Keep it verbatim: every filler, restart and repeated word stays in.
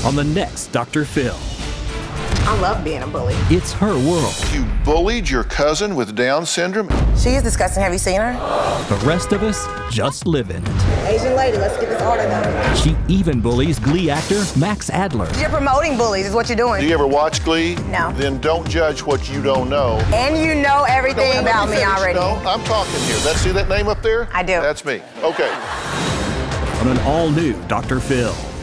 on the next Doctor Phil. I love being a bully. It's her world. You bullied your cousin with Down syndrome? She is disgusting. Have you seen her? The rest of us just live in it. Asian lady, let's get this order done. She even bullies Glee actor Max Adler. You're promoting bullies is what you're doing. Do you ever watch Glee? No. Then don't judge what you don't know. And you know everything No, about me finish. already. No, I'm talking here. That, see that name up there? I do. That's me. Okay. On an all-new Doctor Phil.